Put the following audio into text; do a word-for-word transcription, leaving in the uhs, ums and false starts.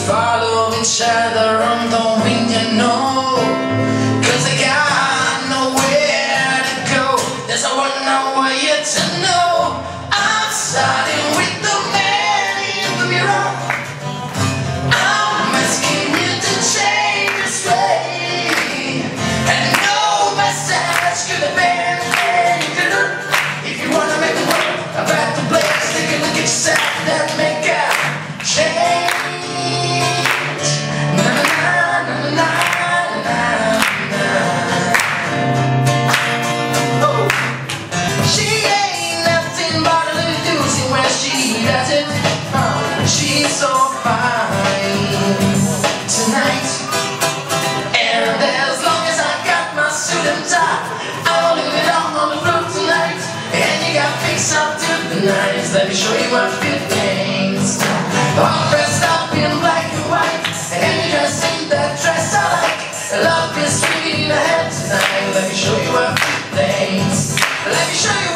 follow each other on the wind, you know, 'cause they got nowhere to go. There's a one I want you to know. I'm starting with the man in the mirror. I'm asking you to change your way, and no message could have been any gooder. If you wanna make the world a better place, take a look at yourself and make a change. Na na na na na na na. Oh, she ain't nothing but a little doozy when she does it. Oh, she's so fine tonight, and as long as I got my suit and tie, I'll leave it all on the floor tonight. And you got fixed up to the nines. Let me show you what good things. All dressed up in black and white, and you just see that dress I like. Love is sweet in the head tonight. Let me show you what good things. Let me show you.